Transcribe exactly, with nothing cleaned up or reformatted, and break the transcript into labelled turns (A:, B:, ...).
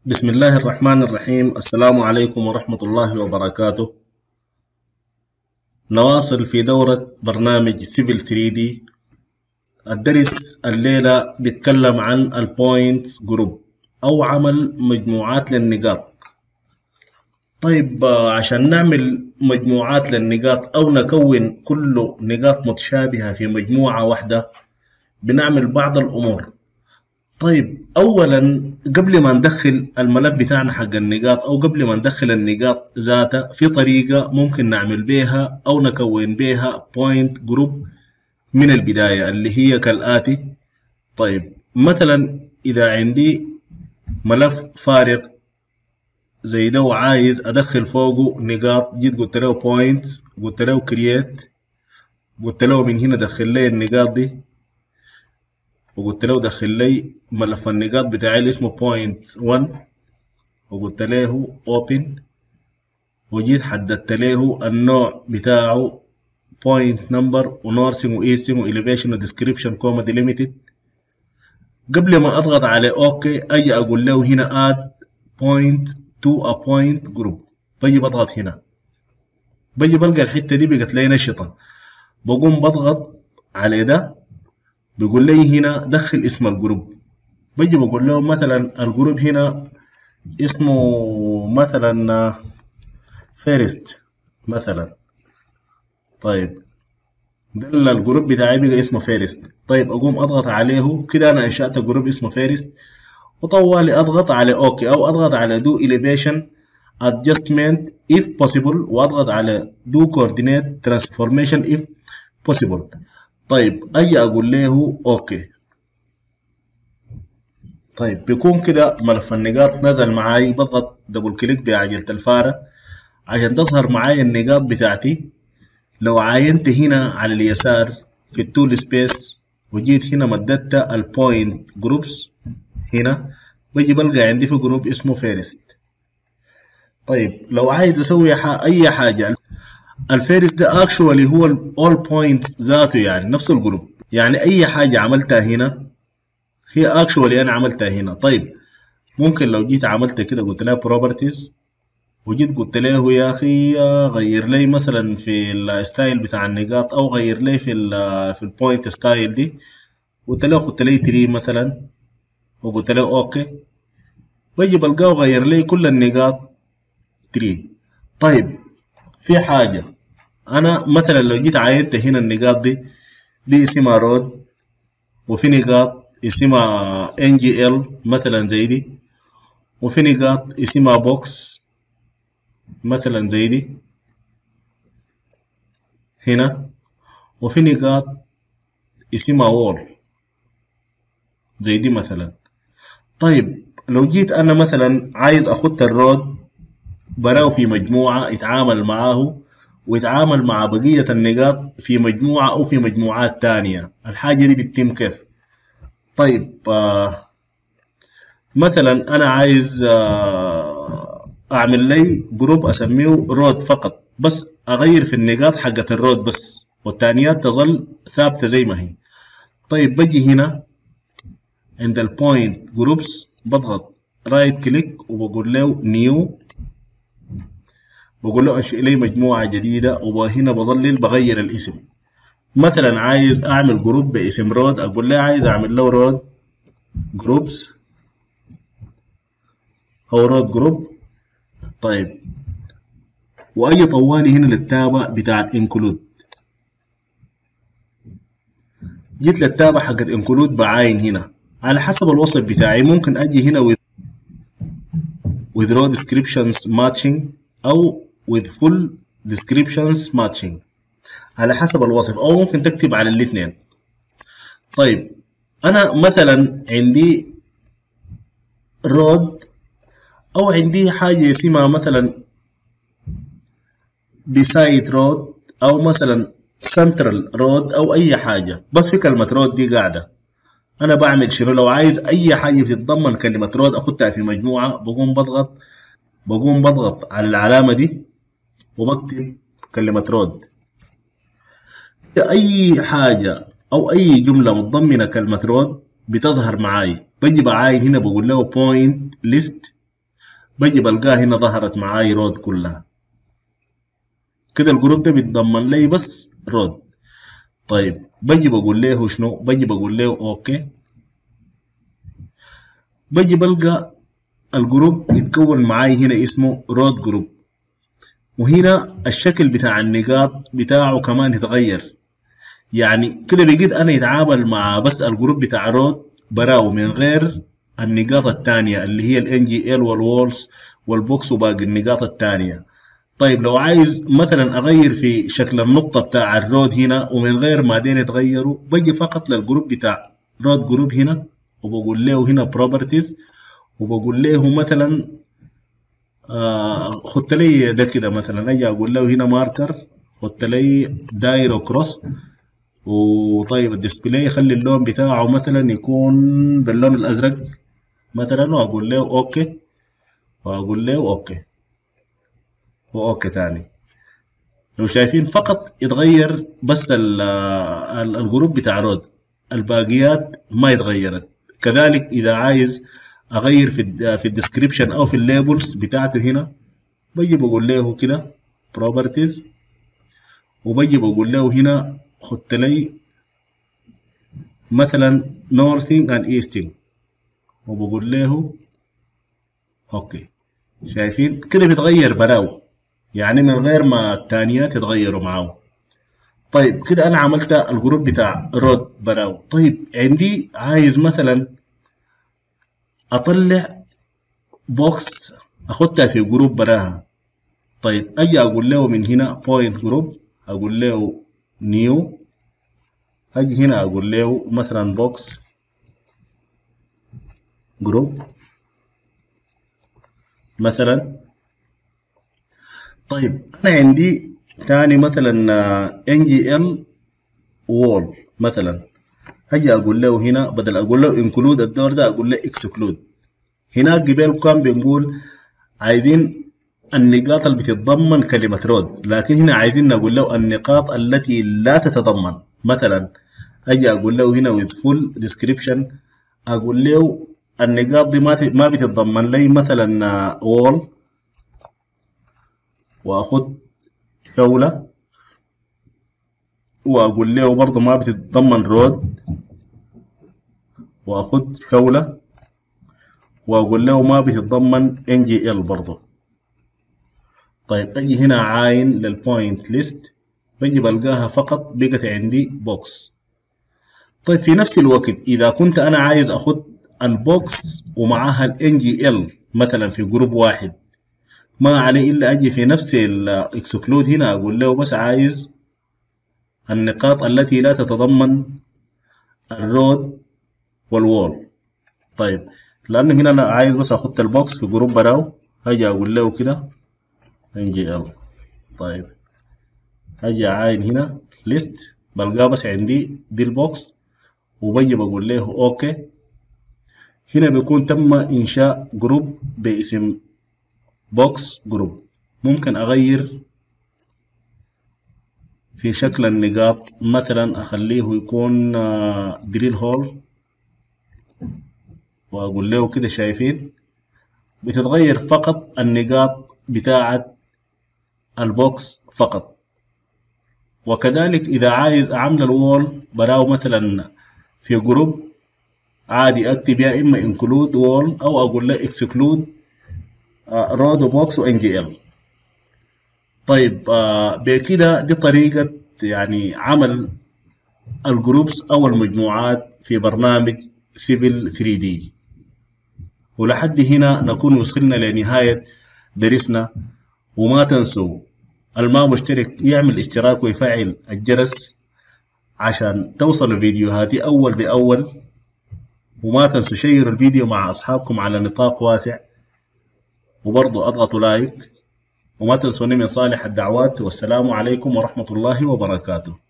A: بسم الله الرحمن الرحيم. السلام عليكم ورحمة الله وبركاته. نواصل في دورة برنامج سيفل ثري دي. الدرس الليلة بيتكلم عن البوينتس جروب أو عمل مجموعات للنقاط. طيب عشان نعمل مجموعات للنقاط أو نكون كل نقاط متشابهة في مجموعة واحدة بنعمل بعض الأمور. طيب أولا قبل ما ندخل الملف بتاعنا حق النقاط أو قبل ما ندخل النقاط ذاتها في طريقة ممكن نعمل بيها أو نكون بيها بوينت جروب من البداية اللي هي كالآتي. طيب مثلا إذا عندي ملف فارغ زي ده وعايز أدخل فوقه نقاط، جيت قلت له بوينتس، قلت له كرييت، قلت له من هنا دخل لي النقاط دي، وقلت له دخل لي ملف النقاط بتاعي اللي اسمه بوينت واحد، وقلت له اوبن، وجيت حددت له النوع بتاعه بوينت نمبر ونورسم وايستم واليفيشن وديسكريبشن كوما ديليميتد. قبل ما اضغط على اوكي اجي اقول له هنا اد بوينت تو ا بوينت جروب، بجي بضغط هنا، بجي بلقى الحته دي بقت لي نشطه، بقوم بضغط على ده بيقول لي هنا دخل اسم الجروب، بجي بقول له مثلا الجروب هنا اسمه مثلا فيرست مثلا. طيب ده الجروب بتاعي بقى اسمه فيرست. طيب اقوم اضغط عليه كده، انا انشأت جروب اسمه فيرست، وطوالي اضغط على اوكي او اضغط على دو elevation adjustment if possible، واضغط على دو coordinate transformation if possible. طيب اجي اقول له اوكي. طيب بيكون كده ملف النقاط نزل معاي، بضغط دبل كليك بعجلة الفارة عشان تظهر معاي النقاط بتاعتي. لو عاينت هنا على اليسار في التول سبيس وجيت هنا مددت البوينت جروبس هنا، بجي بلقى عندي في جروب اسمه فيرست. طيب لو عايز اسوي اي حاجة، الفيرست ده اكشوالي هو الاول بوينتس ذاته، يعني نفس الجروب، يعني اي حاجة عملتها هنا هي اكشوالي انا عملتها هنا. طيب ممكن لو جيت عملت كده قلت لها بروبرتيز وجيت قلت له يا اخي غير لي مثلا في الستايل بتاع النقاط او غير لي في ال في البوينت ستايل دي، قلت له خدت لي ثلاثة مثلا وقلت له اوكي، بجي بلقاه غير لي كل النقاط ثلاثة. طيب في حاجة انا مثلا لو جيت عاينت هنا النقاط دي دي اسمها رود، وفي نقاط اسمها ان جي ال مثلا زي دي، وفي نقاط اسمها بوكس مثلا زي دي هنا، وفي نقاط اسمها وول زي دي مثلا. طيب لو جيت انا مثلا عايز اخد الرود براو في مجموعة يتعامل معاه ويتعامل مع بقية النقاط في مجموعة او في مجموعات تانية، الحاجة دي بتتم كيف؟ طيب آه مثلا انا عايز آه اعمل لي جروب اسميه رود فقط، بس اغير في النقاط حقت الرود بس والتانيات تظل ثابتة زي ما هي. طيب بجي هنا عند البوينت جروبس بضغط رايت كليك وبقول له نيو، بقول له انشئ لي مجموعة جديدة، وهنا بظلل بغير الاسم. مثلا عايز اعمل جروب باسم رود، اقول له عايز اعمل له رود جروبس او رود جروب. طيب واي طوالي هنا للتابة بتاعت انكلود، جيت للتابة حقت انكلود بعاين هنا على حسب الوصف بتاعي، ممكن اجي هنا with, with row descriptions matching او with full descriptions matching على حسب الوصف، او ممكن تكتب على الاثنين. طيب انا مثلا عندي رود او عندي حاجة اسمها مثلا beside road او مثلا central road او اي حاجة، بس في كلمة رود دي قاعدة. انا بعمل شنو؟ لو عايز اي حاجة بتتضمن كلمة رود اخدها في مجموعة، بقوم بضغط بقوم بضغط على العلامة دي وبكتب كلمة رود. اي حاجة او اي جملة متضمنة كلمة رود بتظهر معاي، بجي بعاين هنا بقول له point list بجي بلقاه هنا ظهرت معاي رود كلها كده. الجروب ده بيتضمن لي بس رود. طيب بجي بقول له شنو؟ بجي بقول له اوكي. بجي بلقى الجروب يتكون معاي هنا اسمه رود جروب، وهنا الشكل بتاع النقاط بتاعه كمان يتغير. يعني كده بقيت انا يتعامل مع بس الجروب بتاع رود براو من غير النقاط التانية اللي هي الان جي ال والوولز والبوكس وباقي النقاط التانية. طيب لو عايز مثلا اغير في شكل النقطة بتاع الرود هنا ومن غير ما دين يتغيروا، بجي فقط للجروب بتاع رود جروب هنا وبقول له هنا بروبرتيز، وبقول له مثلا آه خدت لي ده كده مثلا. اجي اقول له هنا ماركر، خدت لي دايره كروس. وطيب الديسبلاي خلي اللون بتاعه مثلا يكون باللون الازرق مثلا، واقول له اوكي، واقول له اوكي واوكي تاني. لو شايفين فقط يتغير بس الجروب بتاع رود، الباقيات ما يتغيرت. كذلك اذا عايز اغير في في الديسكريبشن او في الليبلز بتاعته هنا، بجي بقول له كده بروبرتيز، وبجي بقول له هنا خدت لي مثلا نورثينج اند ايستينج، وبقول له اوكي. شايفين كده بيتغير براو، يعني من غير ما الثانيات يتغيروا معاه. طيب كده انا عملت الجروب بتاع رود براو. طيب عندي عايز مثلا اطلع بوكس اخدها في جروب براها. طيب اجي اقول له من هنا بوينت جروب، اقول له نيو، اجي هنا اقول له مثلا بوكس جروب مثلا. طيب انا عندي تاني مثلا ان جي ال وول مثلا، اجي اقول له هنا بدل اقول له انكلود الدور ده اقول له اكسكلود. هناك قبل كان بنقول عايزين النقاط اللي بتتضمن كلمة رود، لكن هنا عايزين نقول له النقاط التي لا تتضمن. مثلا اجي اقول له هنا with full description، اقول له النقاط دي ما ما بتتضمن لي مثلا وول، واخد شولة، واقول له برضه ما بتتضمن رود، واخد شولة، واقول له ما بتتضمن ان جي ال برضه. طيب اجي هنا عاين للبوينت ليست، بجي بلقاها فقط بقت عندي بوكس. طيب في نفس الوقت اذا كنت انا عايز اخد البوكس ومعاها الان جي ال مثلا في جروب واحد، ما علي الا اجي في نفس الاكسكلود هنا اقول له بس عايز النقاط التي لا تتضمن الرود والوول. طيب لانه هنا انا عايز بس اخد البوكس في جروب براو، هاجي اقول له كده ان جي ال. طيب هاجي اعاين هنا ليست، بلقاه بس عندي دي البوكس، وبجي بقول له اوكي. هنا بيكون تم انشاء جروب باسم بوكس جروب. ممكن اغير في شكل النقاط، مثلا اخليه يكون دريل هول، واقول له كده. شايفين بتتغير فقط النقاط بتاعة البوكس فقط. وكذلك اذا عايز اعمل الوول براو مثلا في جروب عادي، اكتب يا اما انكلود وول او اقول له اكسكلود رود وبوكس وان جي ال. طيب آه بكده دي طريقة يعني عمل الجروبس او المجموعات في برنامج سيفل ثري دي. ولحد هنا نكون وصلنا لنهاية درسنا. وما تنسوا الما مشترك يعمل اشتراك ويفعل الجرس عشان توصلوا فيديوهاتي أول بأول. وما تنسوا شيروا الفيديو مع أصحابكم على نطاق واسع، وبرضو اضغطوا لايك. وما تنسوني من صالح الدعوات، والسلام عليكم ورحمة الله وبركاته.